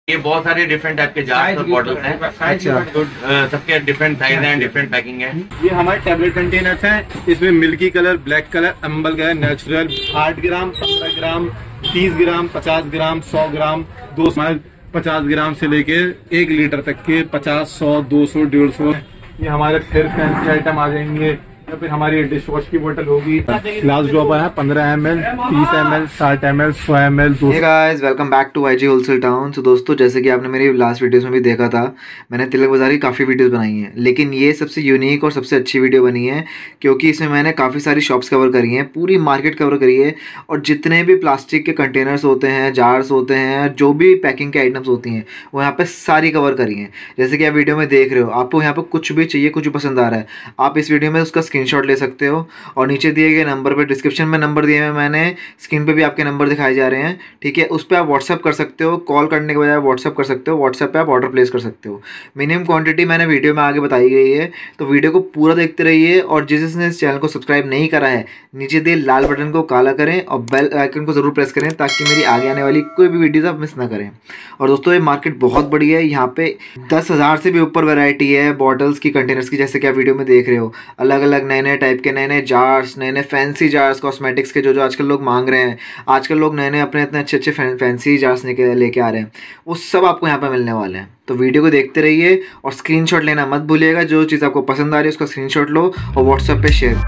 ये बहुत सारे डिफरेंट टाइप के जार और बॉटल्स हैं। अच्छा, तो सबके डिफरेंट साइज हैं, डिफरेंट पैकिंग है। ये हमारे टैबलेट कंटेनर्स हैं। इसमें milky colour, black colour, amber colour, natural 8 gram, 15 gram, 30 gram, 50 gram, 100 gram, 250 gram से लेके 1 लीटर तक के 50, 100, 200, 150। ये हमारे फिर फैंसी आइटम आ जाएंगे। या फिर हमारी डिश वॉश की बोतल होगी। ग्लास ड्रॉपर है 15 ml, 30 ml, 60 ml, 100 ml। Hey guys, welcome back to YG wholesale town. तो दोस्तों, जैसे कि आपने मेरी लास्ट वीडियोस में भी देखा था, मैंने तिलक बाजार की काफ़ी वीडियोस बनाई हैं, लेकिन ये सबसे यूनिक और सबसे अच्छी वीडियो बनी है क्योंकि इसमें मैंने काफ़ी सारी शॉप्स कवर करी हैं, पूरी मार्केट कवर करी है। और जितने भी प्लास्टिक के कंटेनर्स होते हैं, जार्स होते हैं, जो भी पैकिंग के आइटम्स होती हैं, वो यहाँ पर सारी कवर करी हैं। जैसे कि आप वीडियो में देख रहे हो, आपको यहाँ पर कुछ भी चाहिए, कुछ भी पसंद आ रहा है, आप इस वीडियो में उसका स्क्रीनशॉट ले सकते हो। और नीचे दिए गए नंबर पर, डिस्क्रिप्शन में नंबर दिए हुए मैंने, स्क्रीन पे भी आपके नंबर दिखाए जा रहे हैं, ठीक है। उस पर आप व्हाट्सअप कर सकते हो, कॉल करने के बजाय व्हाट्सअप कर सकते हो। व्हाट्सअप पे आप ऑर्डर प्लेस कर सकते हो। मिनिमम क्वांटिटी मैंने वीडियो में आगे बताई गई है, तो वीडियो को पूरा देखते रहिए। और जिसने इस चैनल को सब्सक्राइब नहीं करा है, नीचे दिए लाल बटन को काला करें और बेल आइकन को जरूर प्रेस करें ताकि मेरी आगे आने वाली कोई भी वीडियोज आप मिस ना करें। और दोस्तों, ये मार्केट बहुत बड़ी है। यहाँ पे 10,000 से भी ऊपर वैरायटी है बॉटल्स की, कंटेनर्स की, जैसे कि आप वीडियो में देख रहे हो। अलग अलग नए नए टाइप के, नए नए जार्स, नए नए फैंसी जार्स, कॉस्मेटिक्स के जो आजकल लोग मांग रहे हैं। आजकल लोग नए नए अपने इतने अच्छे अच्छे फैंसी जार्स लेके आ रहे हैं, वो सब आपको यहाँ पे मिलने वाले हैं। तो वीडियो को देखते रहिए और स्क्रीनशॉट लेना मत भूलिएगा। जो चीज़ आपको पसंद आ रही है उसका स्क्रीनशॉट लो और व्हाट्सएप पे शेयर।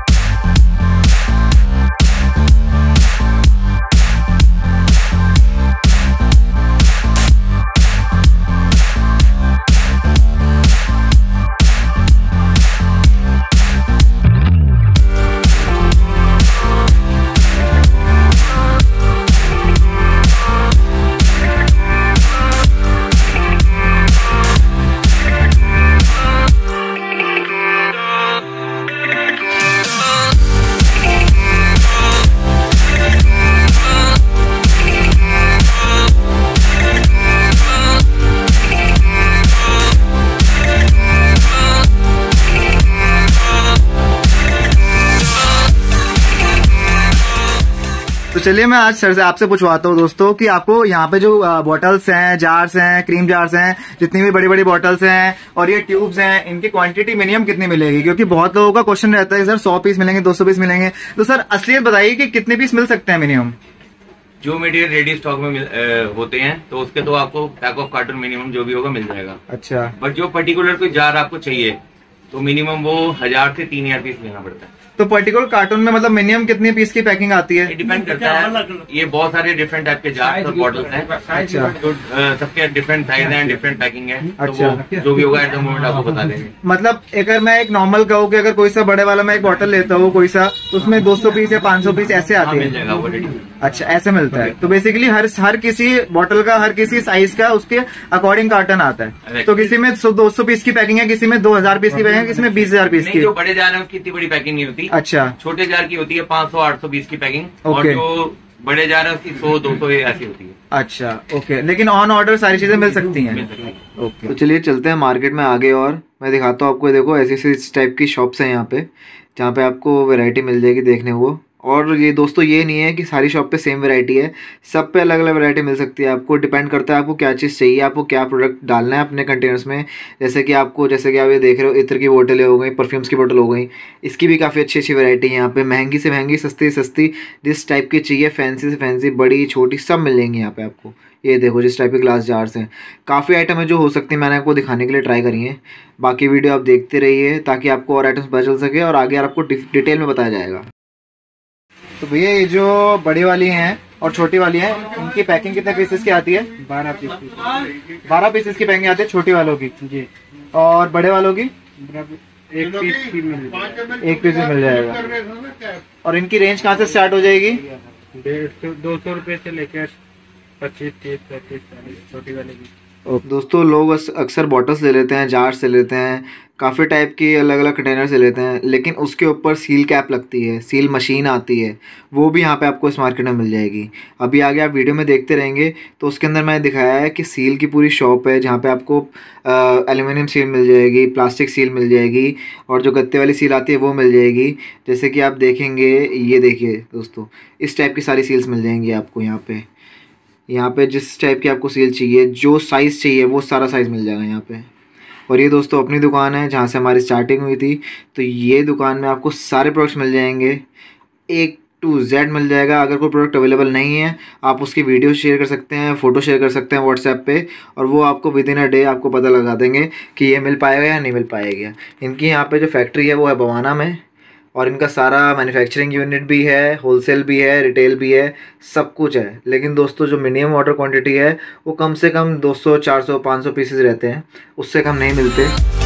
तो चलिए मैं आज सर से आपसे पूछवाता हूँ दोस्तों कि आपको यहाँ पे जो बॉटल्स हैं, जार्स हैं, क्रीम जार्स हैं, जितनी भी बड़ी बड़ी बॉटल्स हैं और ये ट्यूब्स हैं, इनकी क्वांटिटी मिनिमम कितनी मिलेगी? क्योंकि बहुत लोगों का क्वेश्चन रहता है सर 100 पीस मिलेंगे, 200 पीस मिलेंगे। तो सर असलियत बताइए कि कितने पीस मिल सकते हैं मिनिमम? जो मटेरियल रेडी स्टॉक में होते हैं तो उसके तो आपको पैक ऑफ कार्टन मिनिमम जो भी होगा मिल जाएगा। अच्छा, बट जो पर्टिकुलर कोई जार आपको चाहिए तो मिनिमम वो 1000 से 3000 पीस लेना पड़ता है। तो पर्टिकुलर कार्टून में मतलब मिनिमम कितने पीस की पैकिंग आती है? डिपेंड करता है। ये बहुत सारे डिफरेंट टाइप के जार और बॉटल्स हैं। अच्छा, तो सबके डिफरेंट साइज हैं, डिफरेंट पैकिंग है। अच्छा, तो जो भी होगा एट द मोमेंट आपको बता देंगे। मतलब अगर मैं एक नॉर्मल कहूँ कि अगर कोई सा बड़े वाला मैं एक बॉटल लेता हूँ कोई सा, तो उसमें 200 पीस या 500 पीस ऐसे आते मिल हैं? जाएगा वो रेडी। अच्छा, ऐसे मिलता है। तो बेसिकली हर किसी बॉटल का, हर किसी साइज का उसके अकॉर्डिंग कार्टन आता है। तो किसी में 200 पीस की पैकिंग है, किसी में 2000 पीस की पैकिंग है, किसी में 20,000 पीस की। जो बड़े जार है उसकी इतनी बड़ी पैकिंग नहीं होती। अच्छा, छोटे जार की होती है 500-800 पीस की पैकिंग। और जो बड़े जार है उसकी 100-200 ऐसी होती है। अच्छा, ओके। लेकिन ऑन ऑर्डर सारी चीजें मिल सकती हैं? ओके। तो चलिए चलते हैं मार्केट में आगे और मैं दिखाता हूँ आपको। देखो, ऐसी इस टाइप की शॉप्स हैं यहाँ पे, जहाँ पे आपको वैरायटी मिल जाएगी देखने को। और ये दोस्तों, ये नहीं है कि सारी शॉप पे सेम वैरायटी है, सब पे अलग अलग वैरायटी मिल सकती है। आपको डिपेंड करता है आपको क्या चीज़ चाहिए, आपको क्या प्रोडक्ट डालना है अपने कंटेनर्स में। जैसे कि आप ये देख रहे हो, इत्र की बोतलें हो गई, परफ्यूम्स की बोतल हो गई, इसकी भी काफ़ी अच्छी अच्छी वैरायटी है यहाँ पे। महंगी से महंगी, सस्ती से सस्ती, जिस टाइप की चाहिए, फैंसी से फैंसी, बड़ी छोटी, सब मिल जाएंगी यहाँ पे आपको। ये देखो, जिस टाइप के ग्लास जार्स हैं, काफ़ी आइटम है जो हो सकती है, मैंने आपको दिखाने के लिए ट्राई करी है। बाकी वीडियो आप देखते रहिए ताकि आपको और आइटम्स पता चल सके और आगे आपको डिटेल में बताया जाएगा। तो भैया, ये जो बड़ी वाली हैं और छोटी वाली हैं, इनकी पैकिंग कितने पीसेस की आती है? 12 पीस की। 12 पीसेस की पैकिंग आती है छोटी वालों की जी। और बड़े वालों की 1 पीस की मिल जाएगा। और इनकी रेंज कहाँ से स्टार्ट हो जाएगी? 200 रुपए से लेकर 25, 30, 35, 40 छोटी वाले की। दोस्तों, लोग अक्सर बॉटल्स ले लेते हैं, जार्स ले लेते हैं, काफ़ी टाइप की अलग अलग कंटेनर्स ले लेते हैं, लेकिन उसके ऊपर सील कैप लगती है, सील मशीन आती है, वो भी यहाँ पे आपको इस मार्केट में मिल जाएगी। अभी आगे आप वीडियो में देखते रहेंगे तो उसके अंदर मैंने दिखाया है कि सील की पूरी शॉप है, जहाँ पे आपको एल्यूमिनियम सील मिल जाएगी, प्लास्टिक सील मिल जाएगी और जो गत्ते वाली सील आती है वो मिल जाएगी। जैसे कि आप देखेंगे, ये देखिए दोस्तों, इस टाइप की सारी सील्स मिल जाएंगी आपको यहाँ पर। यहाँ पे जिस टाइप की आपको सील चाहिए, जो साइज़ चाहिए वो सारा साइज़ मिल जाएगा यहाँ पे। और ये दोस्तों अपनी दुकान है जहाँ से हमारी स्टार्टिंग हुई थी। तो ये दुकान में आपको सारे प्रोडक्ट्स मिल जाएंगे, A to Z मिल जाएगा। अगर कोई प्रोडक्ट अवेलेबल नहीं है आप उसकी वीडियो शेयर कर सकते हैं, फ़ोटो शेयर कर सकते हैं व्हाट्सएप पे, और वो आपको विद इन अ डे आपको पता लगा देंगे कि ये मिल पाएगा या नहीं मिल पाएगा। इनकी यहाँ पे जो फैक्ट्री है वो है बवाना में, और इनका सारा मैन्युफैक्चरिंग यूनिट भी है, होलसेल भी है, रिटेल भी है, सब कुछ है। लेकिन दोस्तों जो मिनिमम ऑर्डर क्वांटिटी है वो कम से कम 200, 400, 500 पीसेस रहते हैं, उससे कम नहीं मिलते।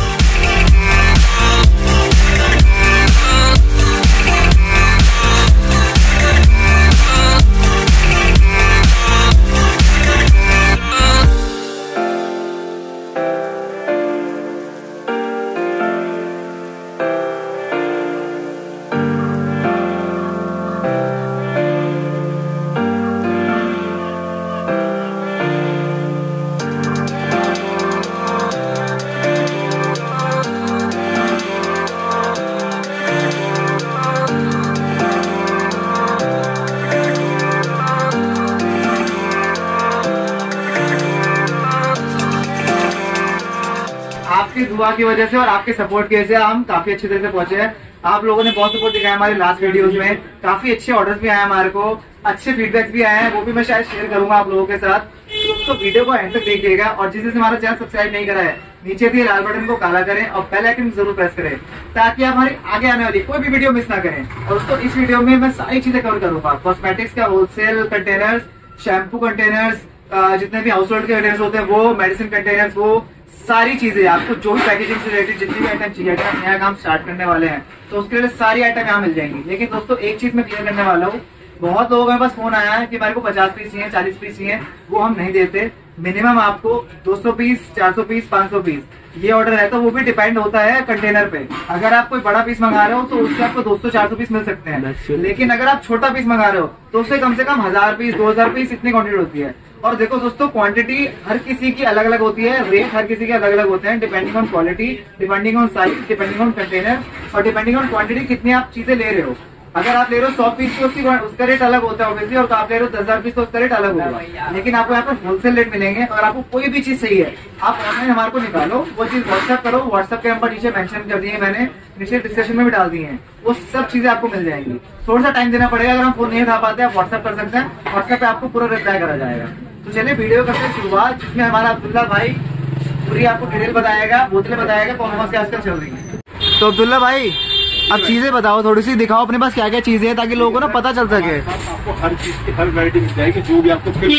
आपकी दुआ की वजह से और आपके सपोर्ट की वजह से हम काफी अच्छी तरह से पहुंचे हैं। आप लोगों ने बहुत सपोर्ट दिखाया हमारे लास्ट वीडियोस में, काफी अच्छे ऑर्डर्स भी आए हमारे को, अच्छे फीडबैक्स भी आए हैं, वो भी मैं शायद शेयर करूंगा आप लोगों के साथ। तो वीडियो को एंड तक देखिएगा, और जिसने हमारा चैनल सब्सक्राइब नहीं करा है नीचे दिए लाल बटन को काला करें और बेल आइकन जरूर प्रेस करें, ताकि आप हमारी आगे आने वाली कोई भी वीडियो मिस ना करें। और दोस्तों इस वीडियो में मैं सारी चीजें कवर करूंगा, कॉस्मेटिक्स का होलसेल कंटेनर्स, शैम्पू कंटेनर्स, जितने भी हाउस होल्ड के कंटेनर्स होते हैं वो, मेडिसिन कंटेनर्स, वो सारी चीजें आपको जो भी पैकेजिंग से रिलेटेड जितनी भी आइटम चाहिए, अगर नया काम स्टार्ट करने वाले हैं तो उसके लिए सारी आइटम यहाँ मिल जाएंगी। लेकिन दोस्तों एक चीज मैं क्लियर करने वाला हूँ, बहुत लोगों के पास फोन आया है कि मेरे को 50 पीस चाहिए, 40 पीस चाहिए, वो हम नहीं देते। मिनिमम आपको 200 पीस, 400 पीस, 500 पीस ये ऑर्डर है, तो वो भी डिपेंड होता है कंटेनर पे। अगर आप कोई बड़ा पीस मंगा रहे हो तो उससे आपको 200-400 पीस मिल सकते हैं, लेकिन अगर आप छोटा पीस मंगा रहे हो तो उससे कम से कम 1000 पीस, 2000 पीस इतनी क्वांटिटी होती है। और देखो दोस्तों क्वांटिटी हर किसी की अलग अलग होती है, रेट हर किसी के अलग अलग होते हैं, depending on quality, depending on size, depending on container, और डिपेंडिंग ऑन क्वांटिटी कितनी आप चीजें ले रहे हो। अगर आप ले रहे हो 100 पीस तो उसका रेट अलग होता है ऑब्वियसली, और आप ले रहे हो 10,000 पीस तो उसका रेट अलग होगा। लेकिन आपको यहाँ पर होलसेल रेट मिलेंगे। और आपको कोई भी चीज चाहिए आप ऑनलाइन हमारे को निकालो, वो चीज व्हाट्सएप करो, व्हाट्सएप के नंबर नीचे मेंशन कर दिए मैंने, नीचे डिस्क्रिप्शन में भी डाल दिए हैं, वो सब चीजें आपको मिल जाएंगी। थोड़ा सा टाइम देना पड़ेगा, अगर हम फोन नहीं उठा पाते आप व्हाट्सएप कर सकते हैं, व्हाट्सएप पे आपको पूरा रिप्लाई करा जाएगा। तो चलिए वीडियो करते हैं शुरुआत, जिसमें हमारा अब्दुल्ला भाई पूरी आपको डिटेल बताएगा, बोतलें बताएगा कौन कौन सी आजकल चल रही है। तो अब्दुल्ला भाई अब चीजें बताओ, थोड़ी सी दिखाओ अपने पास क्या क्या चीजें हैं, ताकि लोगों को ना पता चल सके। आपको हर चीज की हर वैरायटी मिल जाएगी, जो भी आपको फिट।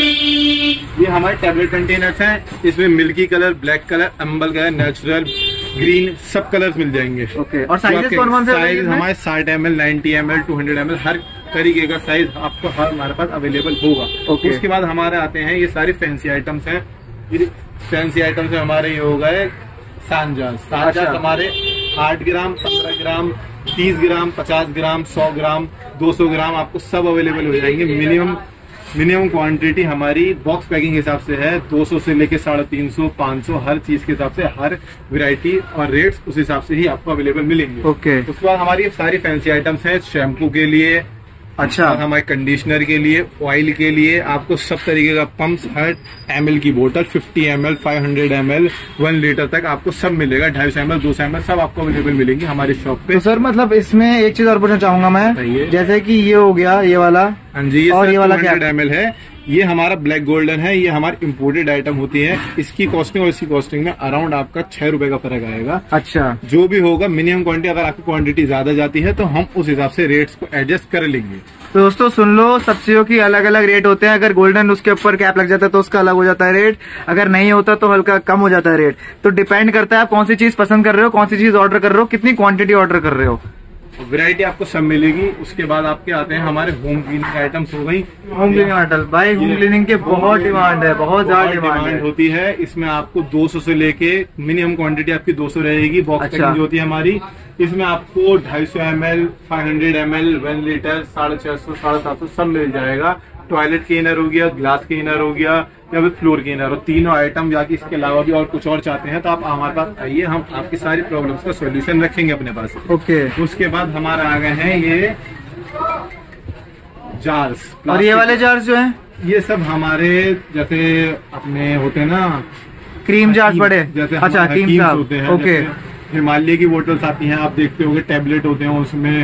ये हमारे टैबलेट कंटेनर्स हैं, इसमें milky colour, black colour, amber colour, natural, green, सब कलर्स मिल जाएंगे। ओके, और साइजेस कौन कौन से? साइज हमारे 60 ml, 90 ml, 200 ml, हर तरीके का साइज आपको हमारे पास अवेलेबल होगा। ओके। उसके बाद हमारे आते हैं ये सारी फैंसी आइटम्स हैं। ये फैंसी आइटम्स में हमारे ये हो गए सानजास। हमारे 8 ग्राम, 15 ग्राम, 30 ग्राम, 50 ग्राम, 100 ग्राम, 200 ग्राम आपको सब अवेलेबल हो जाएंगे। मिनिमम क्वांटिटी हमारी बॉक्स पैकिंग के हिसाब से है 200 से लेके 350, 500, हर चीज के हिसाब से हर वैरायटी और रेट्स उस हिसाब से ही आपको अवेलेबल मिलेंगे। ओके। उसके बाद हमारी सारी फैंसी आइटम्स हैं शैम्पू के लिए, अच्छा, हमारे कंडीशनर के लिए, ऑयल के लिए, आपको सब तरीके का पंप्स, हर ml की बोतल, 50 ml, 500 ml, 1 लीटर तक आपको सब मिलेगा। 250 ml, 200 ml सब आपको अवेलेबल मिलेंगे हमारी शॉप पे। तो सर मतलब इसमें एक चीज और पूछना चाहूंगा मैं, जैसे कि ये हो गया ये वाला, हाँ जी, ये और ये वाला 200 ml है, ये हमारा ब्लैक गोल्डन है, ये हमारी इम्पोर्टेड आइटम होती है। इसकी कॉस्टिंग और इसकी कॉस्टिंग में अराउंड आपका 6 रुपए का फर्क आएगा। अच्छा, जो भी होगा मिनिमम क्वांटिटी, अगर आपकी क्वांटिटी ज्यादा जाती है तो हम उस हिसाब से रेट्स को एडजस्ट कर लेंगे। तो दोस्तों सुन लो, सब चीजों की अलग अलग रेट होते हैं। अगर गोल्डन उसके ऊपर कैप लग जाता है तो उसका अलग हो जाता है रेट, अगर नहीं होता तो हल्का कम हो जाता है रेट। तो डिपेंड करता है आप कौन सी चीज पसंद कर रहे हो, कौन सी चीज ऑर्डर कर रहे हो, कितनी क्वांटिटी ऑर्डर कर रहे हो। वैरायटी आपको सब मिलेगी। उसके बाद आपके आते हैं हमारे होम क्लीनिंग आइटम्स हो गई। होम क्लीनिंग आइटम भाई, होम क्लीनिंग के बहुत डिमांड है, बहुत ज्यादा डिमांड होती है। इसमें आपको 200 से लेके मिनिमम क्वांटिटी आपकी 200 रहेगी। बॉक्स पैकिंग जो होती है हमारी, इसमें आपको 250 ml, 500 ml, 1 लीटर, 650, 750 सब मिल जाएगा। टॉयलेट क्लीनर हो गया, ग्लास क्लीनर हो गया, या फिर फ्लोर क्लीनर, और तीनों आइटम जाके इसके अलावा भी और कुछ और चाहते हैं तो आप हमारे पास आइए, हम आपकी सारी प्रॉब्लम्स का सॉल्यूशन रखेंगे अपने पास। ओके। उसके बाद हमारा आ गए हैं ये जार्स, और ये वाले जार्स जो हैं ये सब हमारे जैसे अपने होते हैं ना क्रीम जार्स बड़े, जैसे अच्छा क्रीम हकीम्स साहब, होते हैं, ओके। जैसे हिमालय की बोतल्स आती हैं, आप देखते होंगे टैबलेट होते हैं उसमें,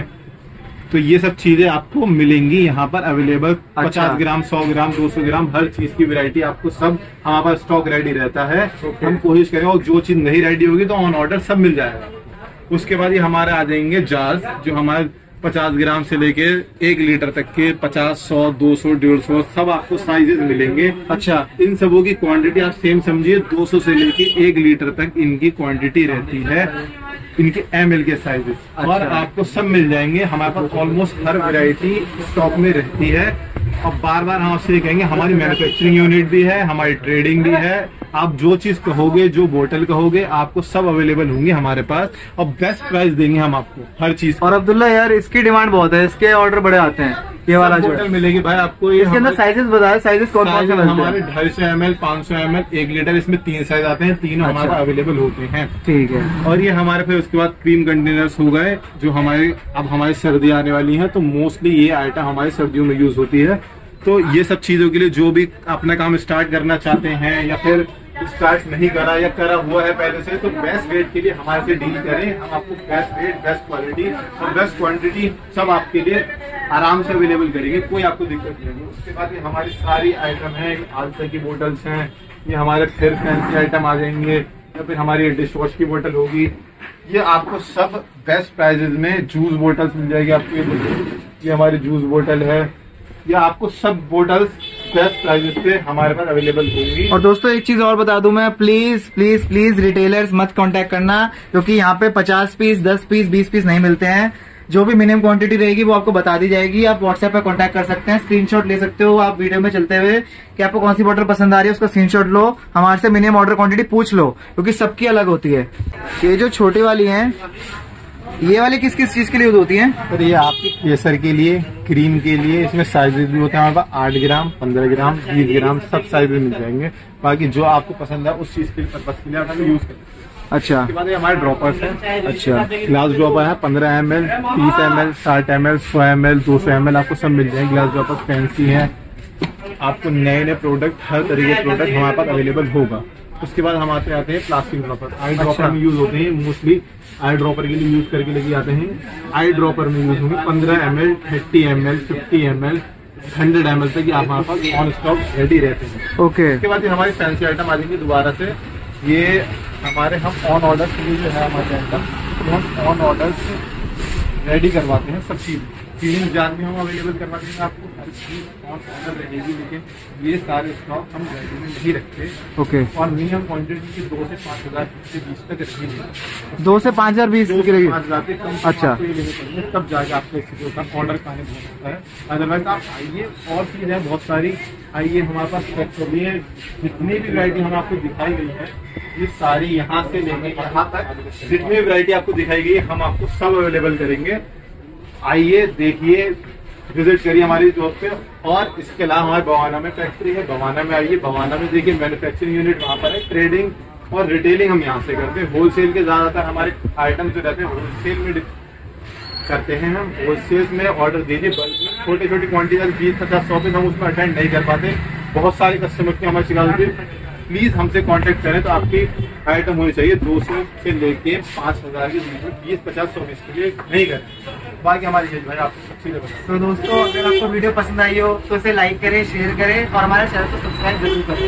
तो ये सब चीजें आपको मिलेंगी यहाँ पर अवेलेबल। 50 ग्राम, 100 ग्राम, 200 ग्राम, हर चीज की वैरायटी आपको सब हमारे पास स्टॉक रेडी रहता है। हम कोशिश करेंगे और जो चीज नहीं रेडी होगी तो ऑन ऑर्डर सब मिल जाएगा। उसके बाद ये हमारे आ जाएंगे जार्स, जो हमारे 50 ग्राम से लेके 1 लीटर तक के 50, 100, 200, 150 सब आपको साइजेस मिलेंगे। अच्छा, इन सबों की क्वांटिटी आप सेम समझिए, 200 से लेके 1 लीटर तक इनकी क्वांटिटी रहती है, इनके ml के साइजेस। और आपको सब मिल जाएंगे। हमारे पास ऑलमोस्ट हर वैरायटी स्टॉक में रहती है। और बार बार हम आपसे कहेंगे, हमारी मैन्युफैक्चरिंग यूनिट भी है, हमारी ट्रेडिंग भी है। आप जो चीज कहोगे, जो बोतल कहोगे, आपको सब अवेलेबल होंगे हमारे पास, और बेस्ट प्राइस देंगे हम आपको हर चीज। और अब्दुल्ला यार इसकी डिमांड बहुत है, इसके ऑर्डर बड़े आते हैं। ये वाला जो बोतल मिलेगी भाई आपको। इसके अंदर साइजेस बताए, साइजेस कौन कौन से मिलते हैं? हमारे 250 ml, 500 ml, 1 लीटर, इसमें 3 साइज आते हैं, तीनों हमारे अवेलेबल होते हैं। ठीक है। और ये हमारे फिर उसके बाद क्रीम कंटेनर्स हो गए, जो हमारे अब हमारी सर्दी आने वाली है, तो मोस्टली ये आइटम हमारी सर्दियों में यूज होती है। तो ये सब चीजों के लिए जो भी अपना काम स्टार्ट करना चाहते हैं, या फिर स्टार्ट नहीं करा या करा हुआ है पहले से, तो बेस्ट रेट के लिए हमारे से डील करें। हम आपको बेस्ट रेट, बेस्ट क्वालिटी और बेस्ट क्वांटिटी सब आपके लिए आराम से अवेलेबल करेंगे, कोई आपको दिक्कत नहीं होगी। उसके बाद ये हमारी सारी आइटम है, आल्फा की बोटल्स हैं, ये हमारे फिर फैंसी आइटम आ जाएंगे, या फिर हमारी डिश वॉश की बोतल होगी। ये आपको सब बेस्ट प्राइजेज में जूस बोटल्स मिल जाएगी आपको। ये हमारी जूस बोतल है, या आपको सब बोटल्स बेस्ट प्राइजेस पे हमारे पास अवेलेबल होंगी। और दोस्तों एक चीज और बता दूं मैं, प्लीज प्लीज प्लीज रिटेलर्स मत कांटेक्ट करना, क्योंकि यहाँ पे 50 पीस, 10 पीस, 20 पीस नहीं मिलते हैं। जो भी मिनिमम क्वांटिटी रहेगी वो आपको बता दी जाएगी। आप व्हाट्सएप पे कांटेक्ट कर सकते हैं, स्क्रीनशॉट ले सकते हो आप वीडियो में चलते हुए कि आपको कौन सी बोतल पसंद आ रही है, उसका स्क्रीनशॉट लो, हमारे से मिनिमम ऑर्डर क्वांटिटी पूछ लो, क्योंकि सबकी अलग होती है। ये जो छोटी वाली है, ये वाली किस किस चीज के लिए यूज होती है? सर ये आपके केसर के लिए, क्रीम के लिए, इसमें साइजेस भी होते हैं हमारे पास। 8 ग्राम, 15 ग्राम, 20 ग्राम सब साइजेस मिल जाएंगे। बाकी जो आपको पसंद है उस चीज के पर्पज के लिए आप यूज करें। अच्छा, उसके बाद ये हमारे ड्रॉपर्स हैं। अच्छा, ग्लास ड्रॉपर है, 15 ml, 30 ml, 60 ml, 100 ml, 200 ml आपको सब मिल जाएंगे। ग्लास ड्रॉपर फैंसी है, आपको नए नए प्रोडक्ट, हर तरीके के प्रोडक्ट हमारे पास अवेलेबल होगा। उसके बाद हम आते हैं प्लास्टिक ड्रॉपर। आई ड्रॉपर में यूज होते हैं, मोस्टली आई ड्रॉपर के लिए यूज करके लेके आते हैं। आई ड्रॉपर में यूज होंगे 15 ml, 30 ml, 50 ml, 100 ml तक आप हमारे पास ऑन स्टॉक रेडी रहते हैं। ओके। उसके बाद हमारी फैंसी आइटम आ जाएंगी दोबारा से। ये हमारे हम ऑन ऑर्डर के लिए जो है हमारे आइटम, हम ऑन ऑर्डर रेडी करवाते हैं सब चीज। फीलिंग जार भी हम अवेलेबल करवा देंगे आपको, हर चीज ऑन ऑर्डर रहेगी। लेकिन ये सारे स्टॉक हम रेडी में नहीं रखते। ओके। और मिनिमम क्वांटिटी की 2 से 5 हजार के बीच तक रखेंगे। 2 से 5 हजार 20 की रहेगी। 5 हजार के कम अच्छा। आपको ये लेने पड़ेंगे, तब जाके आपको इसके ऊपर ऑर्डर पाने बहुत होता है। अदरवाइज आप आइए, और चीज है बहुत सारी, आइए हमारे पास चेक करिए। जितनी भी वैरायटी हम आपको दिखाई गई है, ये सारी यहाँ से लेके यहाँ तक जितनी भी वैरायटी आपको दिखाई गई है, हम आपको सब अवेलेबल करेंगे। आइए, देखिए, विजिट करिए हमारी शॉप पे। और इसके अलावा हमारे बवाना में फैक्ट्री है, बवाना में आइए, बवाना में देखिए मैन्युफैक्चरिंग यूनिट वहाँ पर है। ट्रेडिंग और रिटेलिंग हम यहाँ से करते हैं। होलसेल के ज्यादातर हमारे आइटम जो रहते हैं होलसेल में करते हैं। हम होलसेल में ऑर्डर दीजिए, बल्कि छोटी छोटी क्वांटिटी 20, 50, 100 पीस हम उसमें अटेंड नहीं कर पाते। बहुत सारे कस्टमर की हमारी शिकायत होती है। प्लीज हमसे कांटेक्ट करें, तो आपकी आइटम होनी चाहिए 200 से लेके 5000 के बीच में, 20, 50, 100 पीस के लिए नहीं करें। बाकी हमारी चीज भाई आपको सब चीजें बताएं। तो दोस्तों अगर आपको वीडियो पसंद आई हो तो इसे लाइक करें, शेयर करें और हमारे चैनल को सब्सक्राइब जरूर करें।